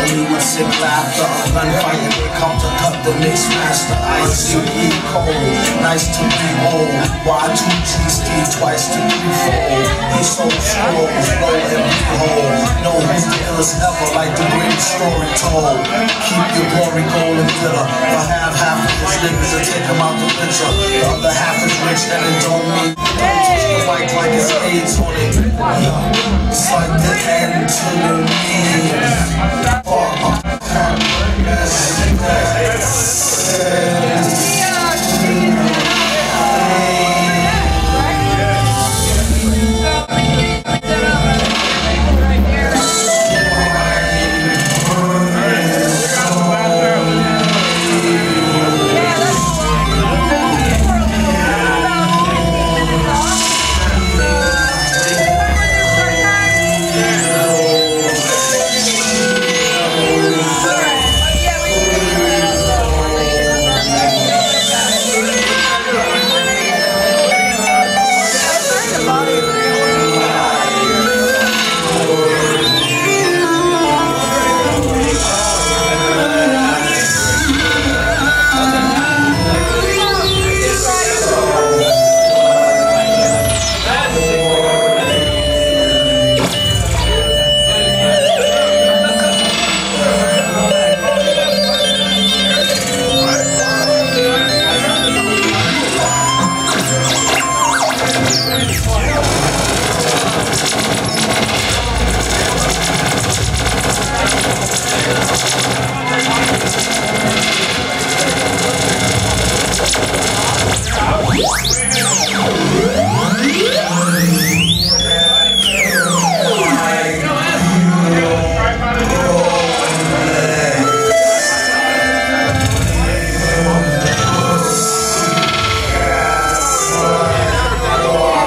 me with sick laughter. Gunfighting, they come to cut the mix master. Ice to be cold, nice to behold. Y2GC, twice to threefold. He sold scrolls, roll and behold. Know who's the illest ever, like the greatest story told. Keep your glory gold and glitter. For half of these niggas to take them out the picture. The other half is rich and it don't mean touch the mic like it's AIDS on it. It's like the end to the means.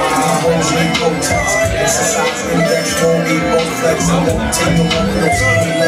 Take the